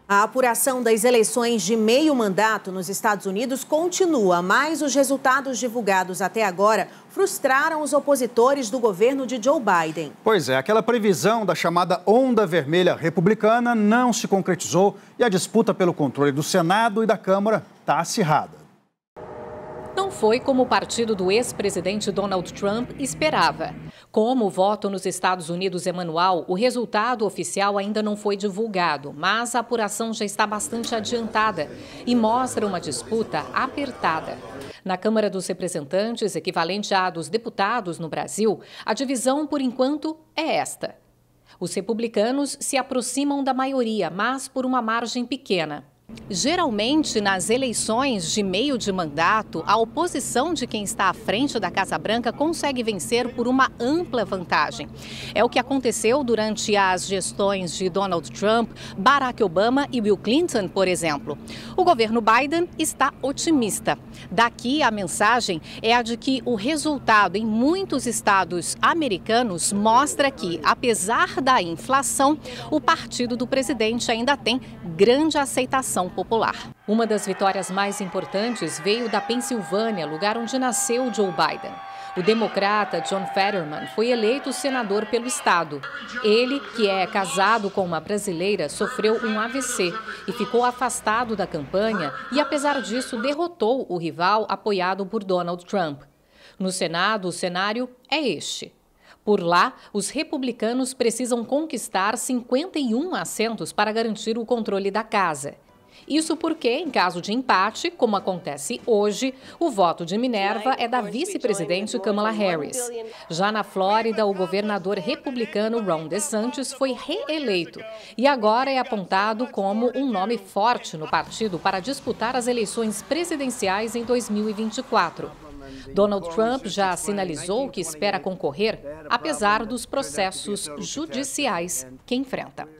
A apuração das eleições de meio mandato nos Estados Unidos continua, mas os resultados divulgados até agora frustraram os opositores do governo de Joe Biden. Pois é, aquela previsão da chamada onda vermelha republicana não se concretizou e a disputa pelo controle do Senado e da Câmara está acirrada. Não foi como o partido do ex-presidente Donald Trump esperava. Como o voto nos Estados Unidos é manual, o resultado oficial ainda não foi divulgado, mas a apuração já está bastante adiantada e mostra uma disputa apertada. Na Câmara dos Representantes, equivalente à dos deputados no Brasil, a divisão, por enquanto, é esta. Os republicanos se aproximam da maioria, mas por uma margem pequena. Geralmente, nas eleições de meio de mandato, a oposição de quem está à frente da Casa Branca consegue vencer por uma ampla vantagem. É o que aconteceu durante as gestões de Donald Trump, Barack Obama e Bill Clinton, por exemplo. O governo Biden está otimista. Daqui, a mensagem é a de que o resultado em muitos estados americanos mostra que, apesar da inflação, o partido do presidente ainda tem grande aceitação popular. Uma das vitórias mais importantes veio da Pensilvânia, lugar onde nasceu Joe Biden. O democrata John Fetterman foi eleito senador pelo estado. Ele, que é casado com uma brasileira, sofreu um AVC e ficou afastado da campanha e, apesar disso, derrotou o rival apoiado por Donald Trump. No Senado, o cenário é este. Por lá, os republicanos precisam conquistar 51 assentos para garantir o controle da casa. Isso porque, em caso de empate, como acontece hoje, o voto de Minerva é da vice-presidente Kamala Harris. Já na Flórida, o governador republicano Ron DeSantis foi reeleito e agora é apontado como um nome forte no partido para disputar as eleições presidenciais em 2024. Donald Trump já sinalizou que espera concorrer, apesar dos processos judiciais que enfrenta.